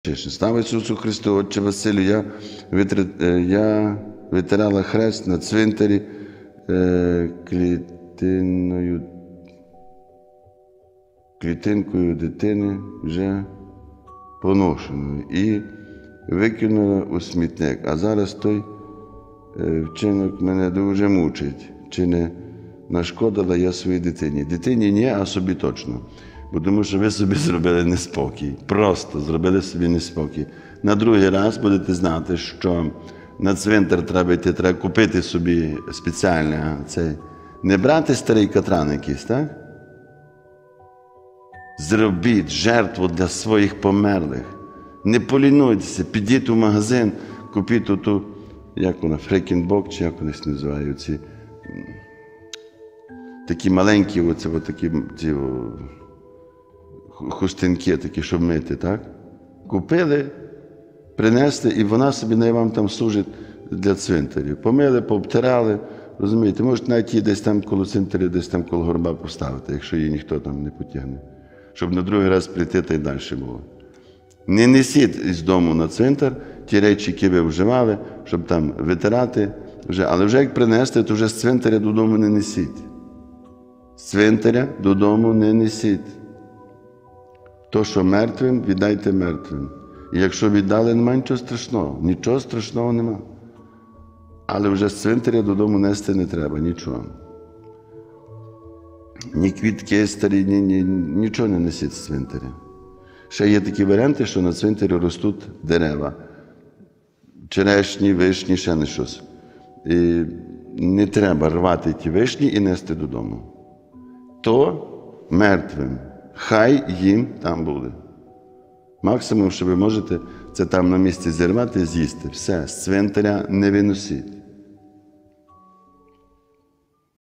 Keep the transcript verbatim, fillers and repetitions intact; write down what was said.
Слава Ісусу Христу, Отче Василю, я, витр... я витирала хрест на цвинтарі е, клітиною, клітинкою дитини вже поношеної і викинула у смітник. А зараз той е, вчинок мене дуже мучить. Чи не нашкодила я своїй дитині? Дитині ні, а собі точно. Бо тому що ви собі зробили неспокій. Просто зробили собі неспокій. На другий раз будете знати, що на цвинтар треба йти, треба купити собі спеціальне цей. Не брати старий катран якийсь, так? Зробіть жертву для своїх померлих. Не полінуйтеся, підіть у магазин, купіть оту, як вона, фрекінбок, чи як вони називають, ці такі маленькі, оце, такі, ці, хустинки такі, щоб мити, так? Купили, принесли, і вона собі не вам там служить для цвинтарів. Помили, пообтирали, розумієте, можуть навіть її десь там коло цвинтаря, десь там коло горба поставити, якщо її ніхто там не потягне. Щоб на другий раз прийти та й далі було. Не несіть із дому на цвинтар ті речі, які ви вживали, щоб там витирати. Вже. Але вже як принести, то вже з цвинтаря додому не несіть. З цвинтаря додому не несіть. То, що мертвим, віддайте мертвим. І якщо віддали, немає нічого страшного. Нічого страшного нема. Але вже з цвинтаря додому нести не треба, нічого. Ні квітки старі, ні, ні, нічого не несіть з цвинтаря. Ще є такі варіанти, що на цвинтарі ростуть дерева. Черешні, вишні, ще не щось. І не треба рвати ті вишні і нести додому. То мертвим. Хай їм там буде. Максимум, що ви можете, це там на місці зірвати і з'їсти. Все, з цвинтаря не виносіть.